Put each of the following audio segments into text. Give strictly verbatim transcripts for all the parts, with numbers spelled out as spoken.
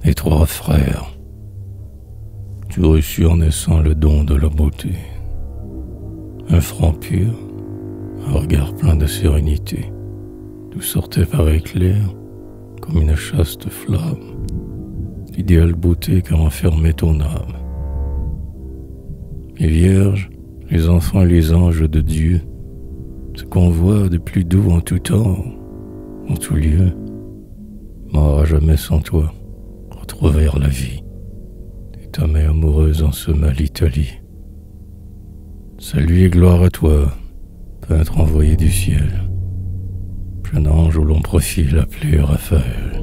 et trois frères. Tu reçus en naissant le don de la beauté, un front pur, un regard plein de sérénité, d'où sortait par éclair, comme une chaste flamme, l'idéale beauté que renfermait ton âme. Les vierges, les enfants et les anges de Dieu, ce qu'on voit de plus doux en tout temps, en tout lieu, mort à jamais sans toi, retrouvèrent la vie. Et ta mère amoureuse ensema l'Italie. Salut et gloire à toi, peintre envoyé du ciel, jeune ange au long profil appelé Raphaël.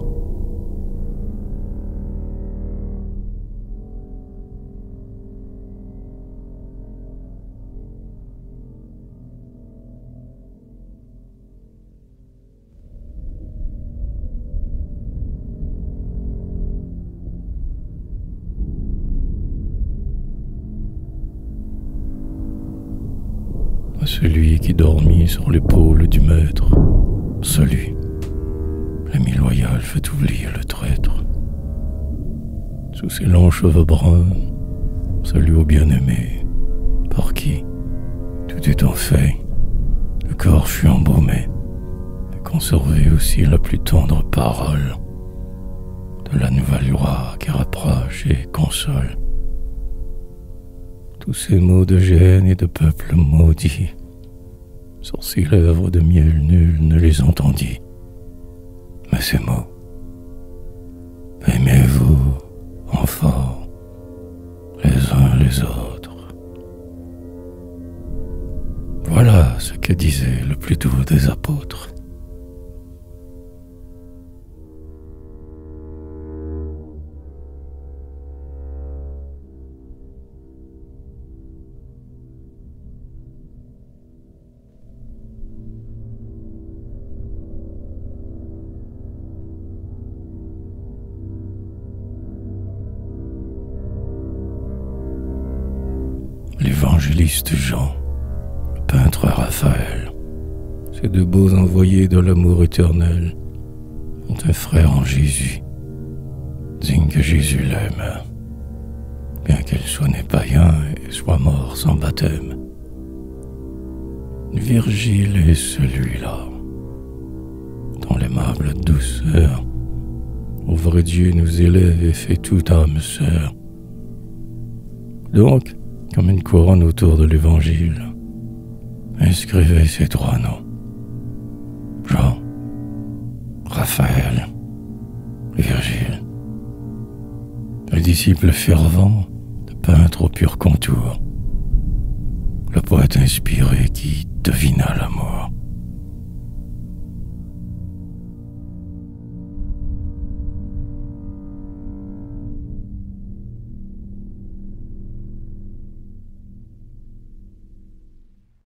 À celui qui dormit sur l'épaule du maître, celui, l'ami loyal fait oublier le traître. Sous ses longs cheveux bruns, celui au bien-aimé, par qui, tout étant fait, le corps fut embaumé, et conservé aussi la plus tendre parole de la nouvelle loi qui rapproche et console. Tous ces mots de gêne et de peuple maudit, sur ces lèvres de miel nul ne les entendit. Mais ces mots, aimez-vous, enfants, les uns les autres. Voilà ce que disait le plus doux des apôtres. L'évangéliste Jean, le peintre Raphaël, ces deux beaux envoyés de l'amour éternel, ont un frère en Jésus, digne que Jésus l'aime, bien qu'il soit né païen et soit mort sans baptême. Virgile est celui-là, dont l'aimable douceur au vrai Dieu nous élève et fait toute âme sœur. Donc, comme une couronne autour de l'Évangile, inscrivez ces trois noms: Jean, Raphaël, Virgile. Le disciple fervent, le peintre au pur contour, le poète inspiré qui devina l'amour.